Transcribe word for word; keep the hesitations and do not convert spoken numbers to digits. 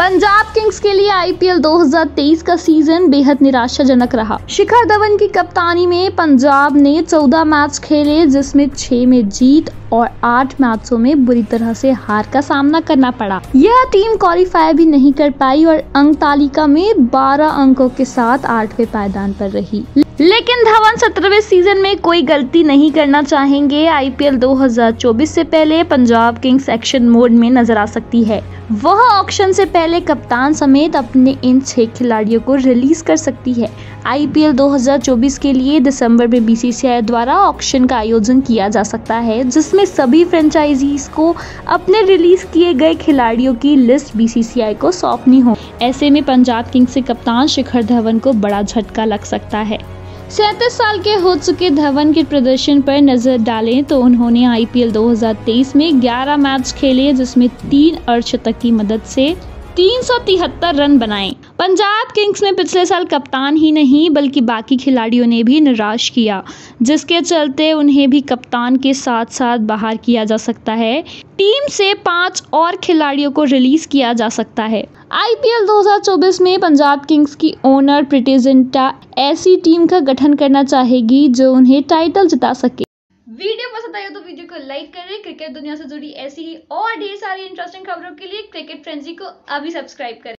Punjab Kings के लिए IPL दो हज़ार तेईस का सीजन बेहद निराशाजनक रहा। शिखर धवन की कप्तानी में पंजाब ने चौदह मैच खेले, जिसमें छह में जीत और आठ मैचों में बुरी तरह से हार का सामना करना पड़ा। यह टीम क्वालिफाई भी नहीं कर पाई और अंक तालिका में बारह अंकों के साथ आठवें पायदान पर रही। लेकिन धवन सत्रहवें सीजन में कोई गलती नहीं करना चाहेंगे। आईपीएल दो हज़ार चौबीस से पहले पंजाब किंग्स एक्शन मोड में नजर आ सकती है। वह ऑक्शन से पहले कप्तान समेत अपने इन छह खिलाड़ियों को रिलीज कर सकती है। आईपीएल दो हज़ार चौबीस के लिए दिसंबर में बीसीसीआई द्वारा ऑक्शन का आयोजन किया जा सकता है, जिसमें सभी फ्रेंचाइजीज को अपने रिलीज किए गए खिलाड़ियों की लिस्ट बीसीसीआई को सौंपनी हो। ऐसे में पंजाब किंग्स के कप्तान शिखर धवन को बड़ा झटका लग सकता है। सैंतीस साल के हो चुके धवन के प्रदर्शन पर नजर डालें तो उन्होंने आईपीएल दो हज़ार तेईस में ग्यारह मैच खेले, जिसमें तीन अर्धशतक की मदद से तीन सौ तिहत्तर रन बनाए। पंजाब किंग्स में पिछले साल कप्तान ही नहीं बल्कि बाकी खिलाड़ियों ने भी निराश किया, जिसके चलते उन्हें भी कप्तान के साथ साथ बाहर किया जा सकता है। टीम से पांच और खिलाड़ियों को रिलीज किया जा सकता है। आईपीएल दो हज़ार चौबीस में पंजाब किंग्स की ओनर प्रीति जिंटा ऐसी टीम का गठन करना चाहेगी जो उन्हें टाइटल जिता सके। वीडियो पसंद आया तो वीडियो को लाइक करें। क्रिकेट दुनिया से जुड़ी ऐसी ही और ढेर सारी इंटरेस्टिंग खबरों के लिए क्रिकेट फ्रेंजी को अभी सब्सक्राइब करें।